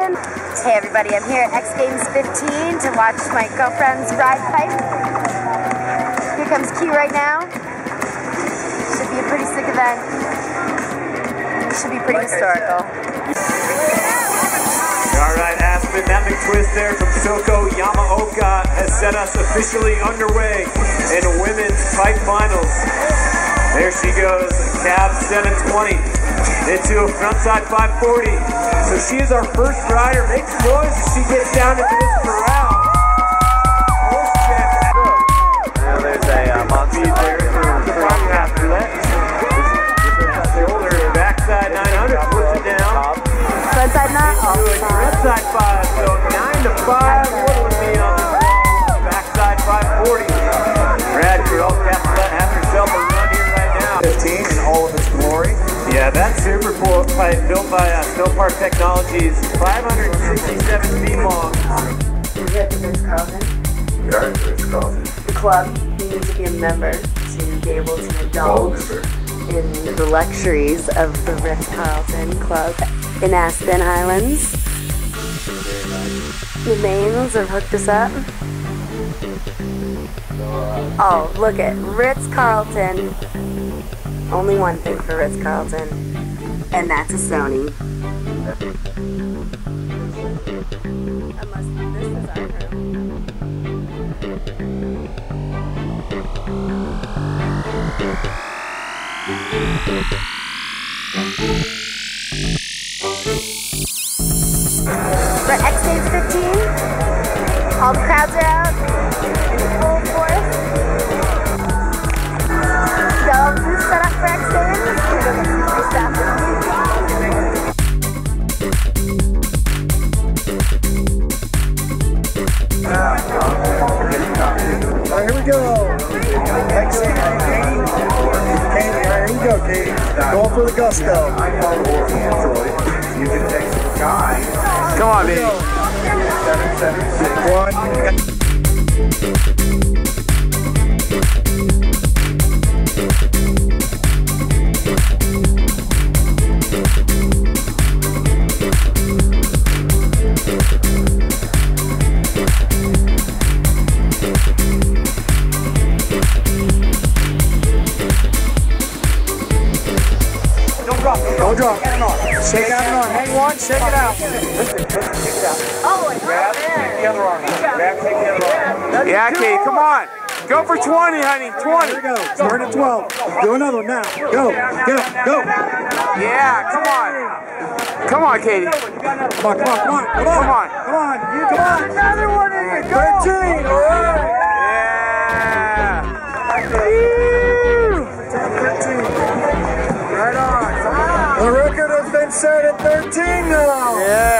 Hey everybody, I'm here at X Games 15 to watch my girlfriend's ride pipe. Here comes Q right now. Should be a pretty sick event. Should be pretty historical. Alright, Aspen, that McTwist there from Soko Yamaoka has set us officially underway in women's pipe finals. There she goes, cab 720 into a frontside 540. So she is our first rider. Make some noise as she gets down into this corral. Now there's a monster there after that. Shoulder, backside 900, puts it down. Frontside knot? Frontside 5, so 9 to 5. What would be on this? Backside 540. Brad Carell having herself a run here right now. 15 in all of its glory. Yeah, that super cool pipe built by Snowpark Technologies, 567 feet long. We're here at the Ritz-Carlton. We are at the Ritz-Carlton. The club, you need to be a member to be able to indulge in the luxuries of the Ritz-Carlton Club in Aspen Islands. The mains have hooked us up. Oh, look at Ritz-Carlton. Only one thing for Ritz-Carlton, and that's a Sony. Unless this is our room. For X Games 15, all the crowds are out in full force. Got all set up for X Games. We're gonna get some free stuff. Alright, here we go. X Games, Katie. Katie, alright, here we go, Katie. Going for the gusto. You can take the guy. Come on, baby. 7, 6, 1. Don't drop. Shake it out. Hang one, shake it out. Oh, it's Grab, take the other arm. Grab, take the other arm. Yeah, Kate, come on. Go for 20, honey. 20. Here we go. Start at 12. Do another one now. Go. Go. Yeah, come on. Come on, Katie. Come on. Come on. Come on. Another one in you. Go. 13. All right. Yeah. 13. Right on. The record has been set at 13 now. Yeah.